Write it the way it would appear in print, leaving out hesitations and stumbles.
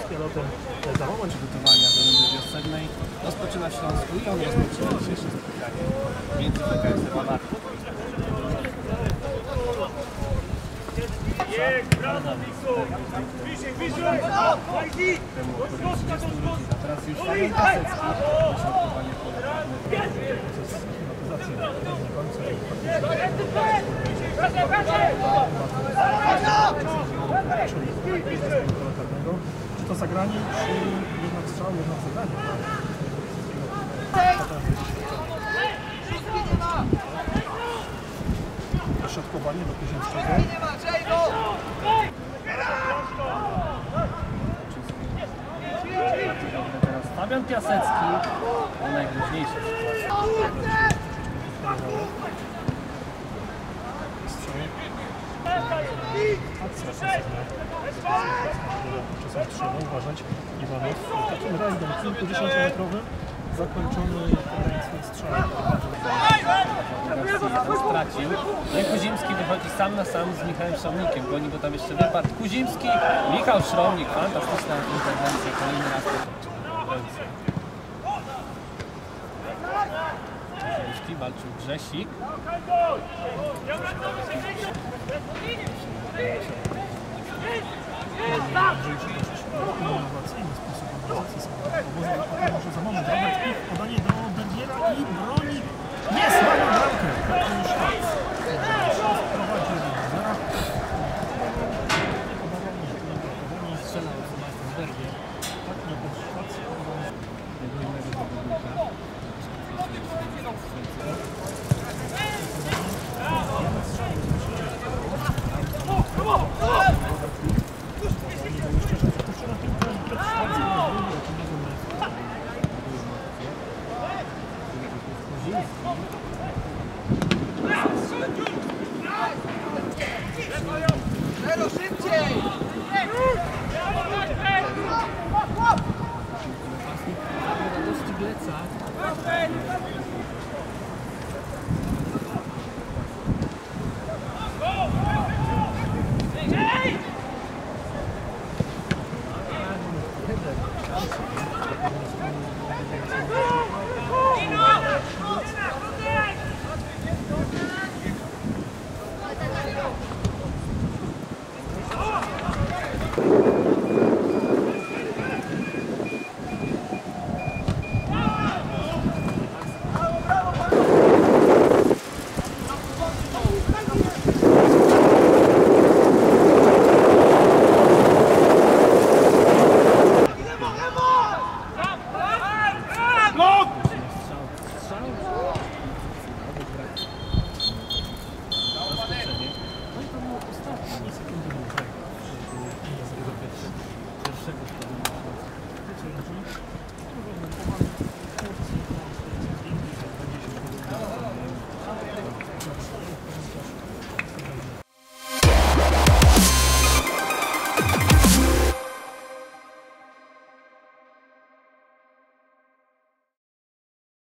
pilotem za moment przygotowania do rundy wiosennej rozpoczyna w Śląsku i on rozpoczyna dzisiejsze spotkanie między PKS-em a Marką. A teraz już Fabian Piasecki, środkowanie czy to zagranie, czy jednak strzał, jednak zagranie? Środkowanie do Kuziemskiego. Teraz Fabian Piasecki, to najgroźniejsze sytuacje. Czasem trzeba uważać. Iwanow takim rajdem kilkudziesięciometrowym zakończony swoim strzałem. Stracił. No i Kuzimski wychodzi sam na sam z Michałem Szromnikiem. Goni go tam jeszcze wypadł. Kuzimski, Michał Szromnik. Fantastyczna interwencja. Kolejny raz. Kuzimski walczył Grzesik. Innowacyjny sposób organizacji samochodu. Może za moment Robert Pich, podanie do Bergiera i broni. Jest!